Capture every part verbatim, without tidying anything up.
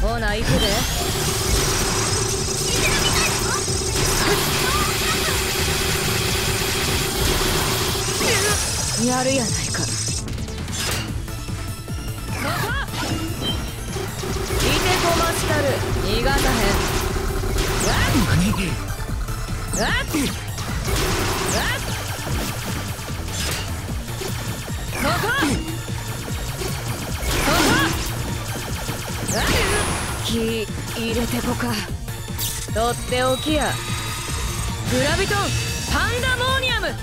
ほな行くで。やるやないか。いてこましたる。逃がさへん。 何？ あっそこそこ気入れてこか。とっておきや。グラビトンパンダモーニアム。はっ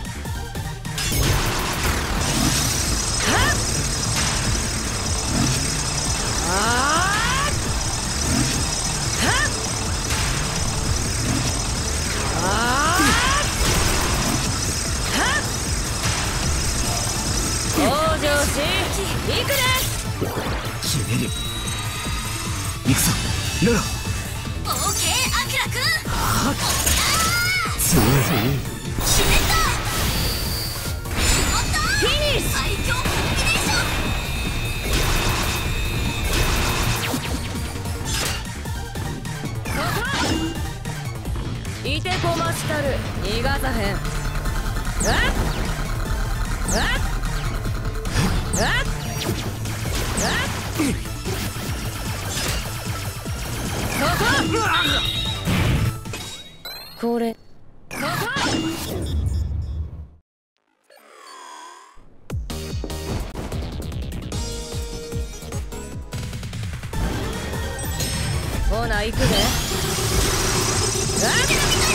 あーはっあーはっ往生し行くで。 決める。行くぞロロ。 オーケーアキラくん。 はっ強い。 決めた。 フィニッシュ。 最強コンビネーション。 いてこましたる。逃がさへん。あっあっあっあっこここれここほな行くで。あっ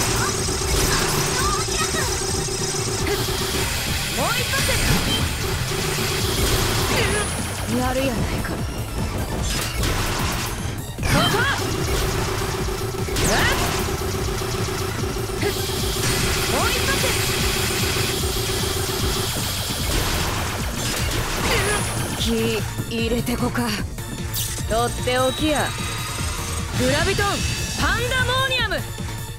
もう一発やるやないか。ここあっもう一発気入れてこか。とっておきや。グラビトンパンダモーニアム。はっ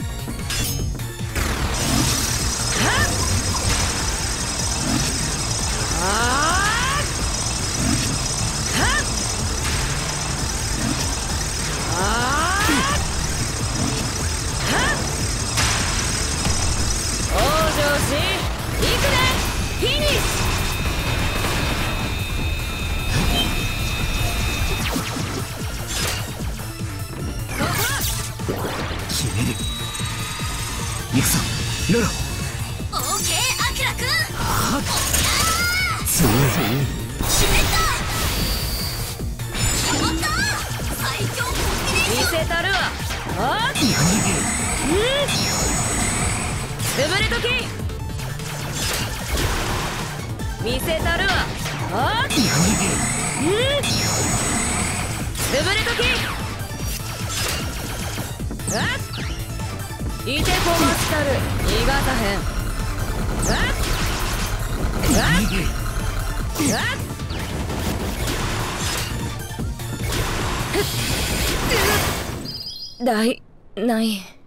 あーはっあーはっ往生し行くで。フィニッシュ。 決める。行くぞロロ。 オーケーアキラくん。 はっ強い。 決めた。決まった。最強コンビネー見ション。 せたるわ。あっ何？ 潰れとき。見せたるわ。あっ何？ 潰れとき。あっいてこましたる。逃がさへん。あっあっあっだいない。